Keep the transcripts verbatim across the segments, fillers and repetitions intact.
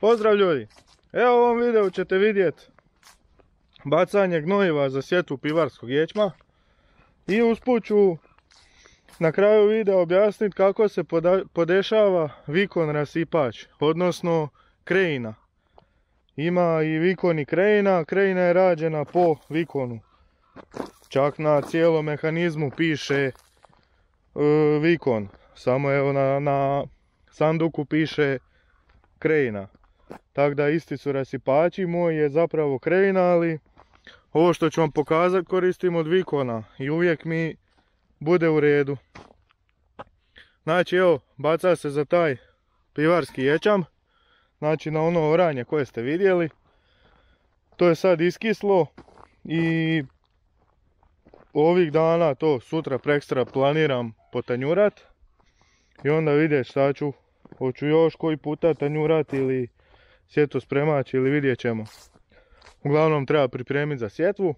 Pozdrav ljudi! Evo u ovom videu ćete vidjeti bacanje gnojiva za sjetvu pivarskog ječma i usput ću na kraju videa objasniti kako se podešava vikon rasipač, odnosno kreina. Ima i vikon i kreina, kreina je rađena po vikonu. Čak na cijelom mehanizmu piše e, vikon, samo evo na, na sanduku piše kreina. Tako da isti su rasipači, moj je zapravo kreina, ali ovo što ću vam pokazati koristim od vikona i uvijek mi bude u redu. Znači evo, baca se za taj pivarski ječam, znači na ono oranje koje ste vidjeli. To je sad iskislo i ovih dana, to sutra prekstra planiram potanjurat i onda vidjet šta ću, hoću još koji puta tanjurat ili sjetvu spremać ili vidjet ćemo. Uglavnom treba pripremiti za sjetvu.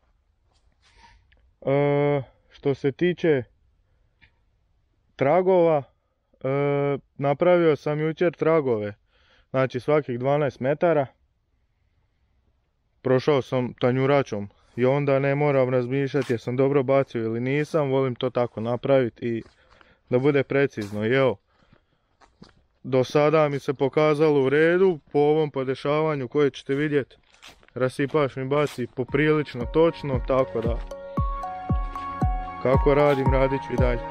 E, što se tiče tragova, e, napravio sam jučer tragove, znači svakih dvanaest metara. Prošao sam tanjuračom i onda ne moram razmišljati jesam dobro bacio ili nisam, volim to tako napraviti i da bude precizno. I evo, do sada mi se pokazalo u redu, po ovom podešavanju koje ćete vidjeti, rasipač mi baci poprilično točno, tako da kako radim, radit ću i dalje.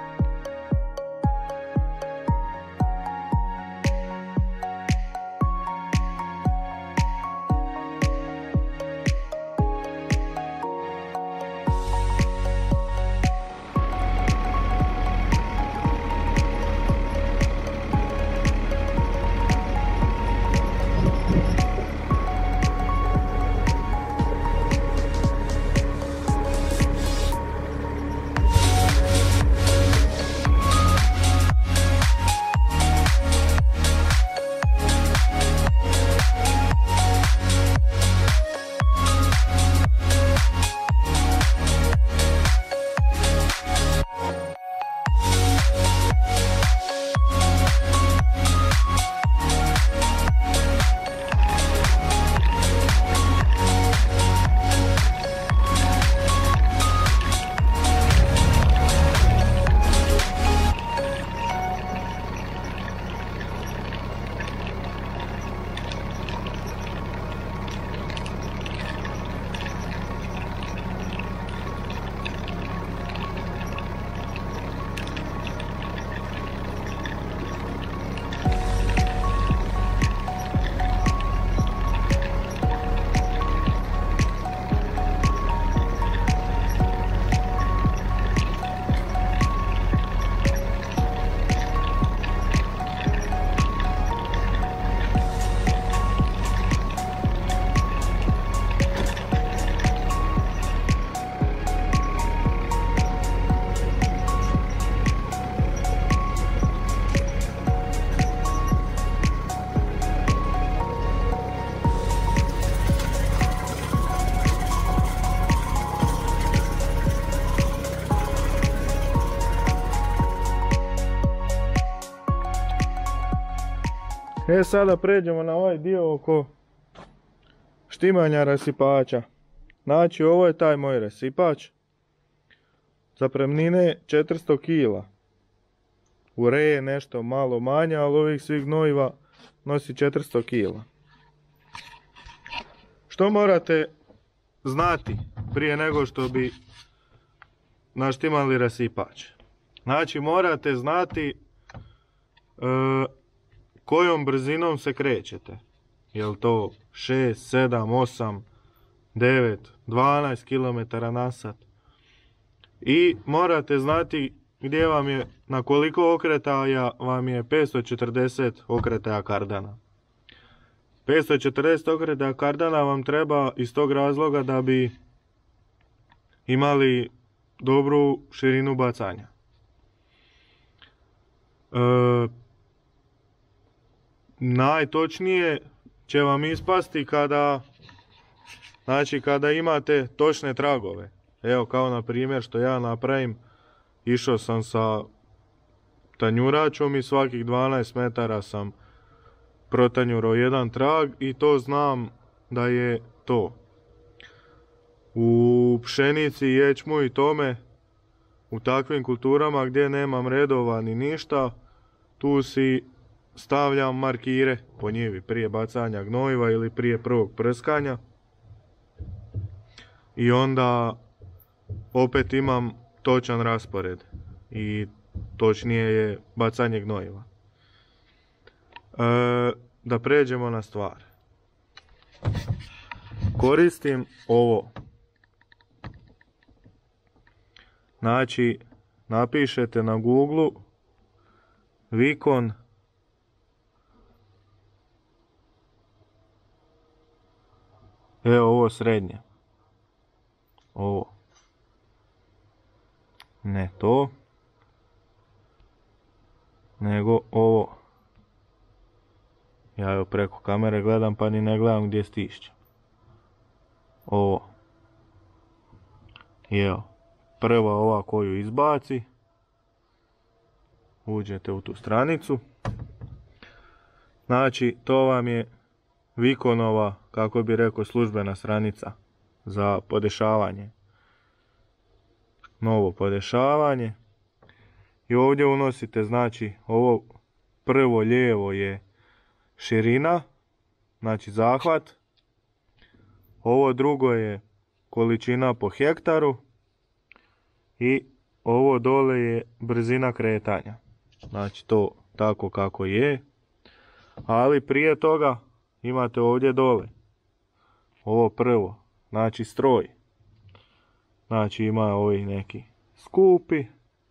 E sada pređemo na ovaj dio oko štimanja rasipača. Znači ovo je taj moj rasipač. Zapremnine četiristo kila. Ure je nešto malo manje, ali ovih svih gnojiva nosi četiristo kila. Što morate znati prije nego što bi naštimali rasipač? Znači morate znati e, kojom brzinom se krećete. Jel to šest, sedam, osam, devet, dvanaest kilometara na sat. I morate znati gdje vam je, na koliko okretaja vam je petsto četrdeset okretaja kardana. petsto četrdeset okretaja kardana vam treba iz tog razloga da bi imali dobru širinu bacanja. E, najtočnije će vam ispasti kada, znači kada imate točne tragove. Evo kao na primjer što ja napravim, išao sam sa tanjuračom i svakih dvanaest metara sam protanjuro jedan trag i to znam da je to. U pšenici, ječmu i tome, u takvim kulturama gdje nemam redova ni ništa, tu si stavljam markire po njivi prije bacanja gnojiva ili prije prvog prskanja. I onda opet imam točan raspored i točnije je bacanje gnojiva. E, da pređemo na stvar. Koristim ovo. Znači, napišete na Google Vikon evo ovo srednje. Ovo. Ne to. Nego ovo. Ja evo preko kamere gledam pa ni ne gledam gdje stišće. Ovo. I evo. Prva ova koju izbaci. Uđete u tu stranicu. Znači to vam je Vikonova, kako bi rekao, službena stranica za podešavanje. Novo podešavanje. I ovdje unosite, znači, ovo prvo lijevo je širina, znači zahvat. Ovo drugo je količina po hektaru. I ovo dole je brzina kretanja. Znači to tako kako je. Ali prije toga imate ovdje dole. Ovo prvo. Znači stroj. Znači ima ovi neki skupi.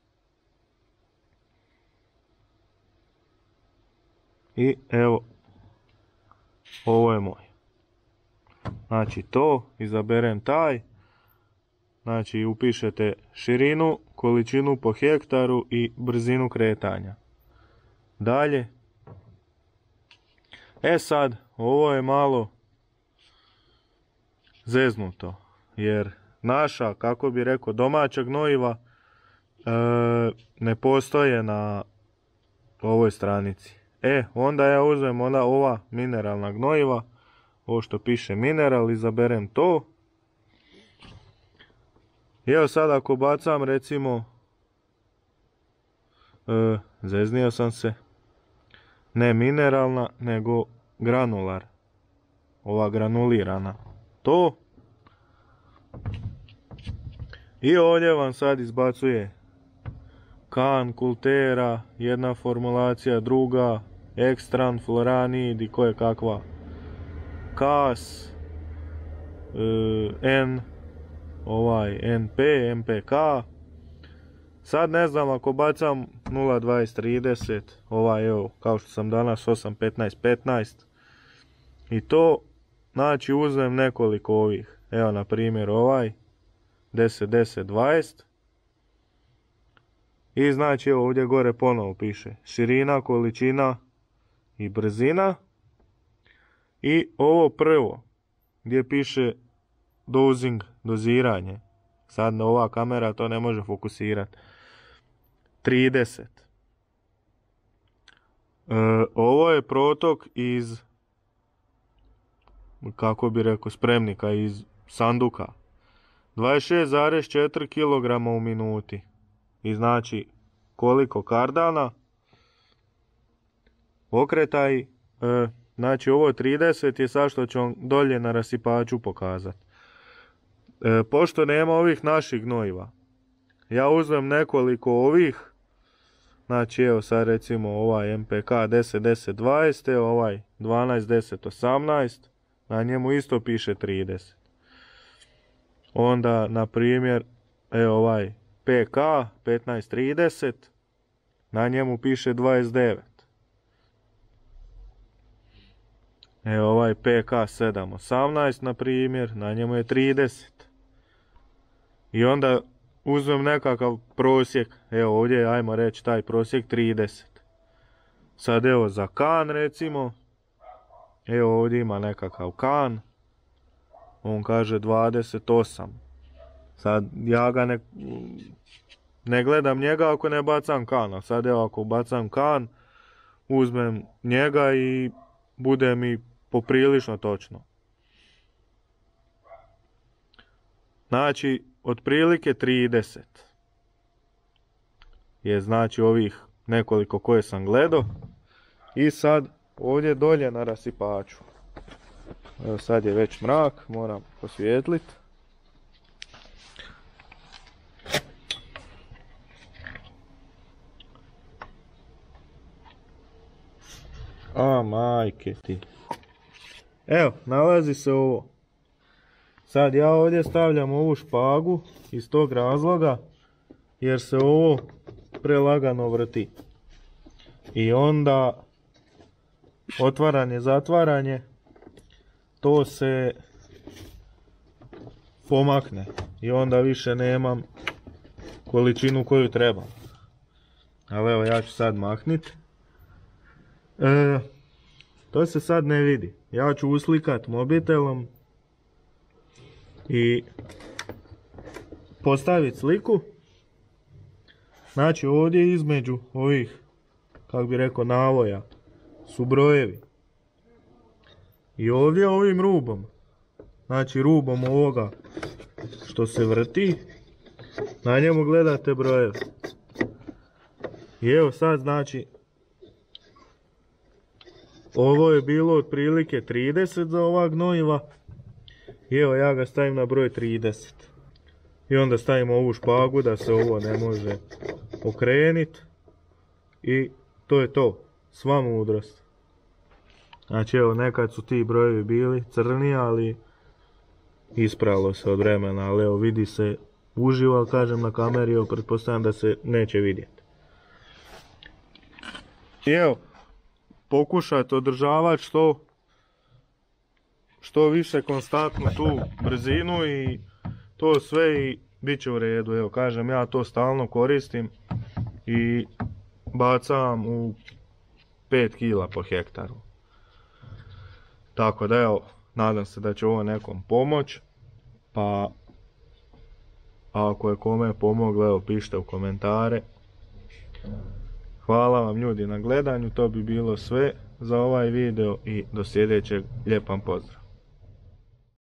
I evo. Ovo je moj. Znači to. Izaberem taj. Znači upišete širinu, količinu po hektaru i brzinu kretanja. Dalje. E sad, ovo je malo zeznuto. Jer naša, kako bi rekao, domaća gnojiva e, ne postoje na ovoj stranici. E, onda ja uzmem onda ova mineralna gnojiva. Ovo što piše mineral, izaberem to. I evo sad ako bacam recimo, e, zeznio sam se, ne mineralna nego granular, ova granulirana, to. I ovdje vam sad izbacuje kan, kultera, jedna formulacija, druga, ekstran, floranid i koje kakva, kas, e, N, ovaj N P, M P K. Sad ne znam, ako bacam nula dvadeset trideset, ovaj evo kao što sam danas osam petnaest petnaest i to, znači uzmem nekoliko ovih, evo na primjer ovaj deset deset dvadeset i znači evo ovdje gore ponovo piše širina, količina i brzina i ovo prvo gdje piše dosing, doziranje. Sad ova kamera to ne može fokusirati. trideset. E, ovo je protok iz, kako bi rekao, spremnika, iz sanduka. dvadeset šest zarez četiri kilograma u minuti. I znači koliko kardana. Okretaj. E, znači ovo trideset je sad što ću vam dolje na rasipaču pokazati. E, pošto nema ovih naših gnojiva, ja uzmem nekoliko ovih, znači evo sad recimo ovaj M P K deset deset dvadeset, evo ovaj dvanaest deset osamnaest, na njemu isto piše trideset. Onda na primjer evo ovaj P K petnaest trideset, na njemu piše dvadeset devet. Evo ovaj P K sedam osamnaest na primjer, na njemu je trideset. I onda uzmem nekakav prosjek, evo ovdje ajmo reći taj prosjek trideset. Sad evo za kan recimo, evo ovdje ima nekakav kan, on kaže dvadeset osam. Sad ja ga ne, ne gledam njega ako ne bacam kan, a sad evo ako bacam kan, uzmem njega i bude mi poprilično točno. Znači, otprilike trideset je znači ovih nekoliko koje sam gledao. I sad ovdje dolje na rasipaču. Evo sad je već mrak, moram posvijetliti. A majke ti. Evo, nalazi se ovo. Sad ja ovdje stavljam ovu špagu iz tog razloga jer se ovo prelagano vrti. I onda otvaranje, zatvaranje, to se pomakne i onda više nemam količinu koju trebam. Ali evo ja ću sad mahnit. E, to se sad ne vidi. Ja ću uslikat mobitelom i postaviti sliku. Znači ovdje između ovih, kako bi rekao, navoja su brojevi. I ovdje ovim rubom, znači rubom ovoga što se vrti, na njemu gledate brojeve. I evo sad znači, ovo je bilo otprilike trideset za ova gnojiva. I evo ja ga stavim na broj trideset. I onda stavimo ovu špagu da se ovo ne može okrenit. I to je to. Sva mudrost. Znači evo nekad su ti brojevi bili crni, ali ispravilo se od vremena. Ali evo vidi se uživo, ali kažem na kameri, evo pretpostavljam da se neće vidjeti. I evo, pokušajte održavati što što više konstantnu tu brzinu i to sve i bit će u redu. Evo kažem, ja to stalno koristim i bacam u pet kila po hektaru. Tako da evo, nadam se da će ovo nekom pomoć, pa ako je kome pomoglo, evo pišite u komentare. Hvala vam ljudi na gledanju, to bi bilo sve za ovaj video i do sljedećeg, lijepan pozdrav.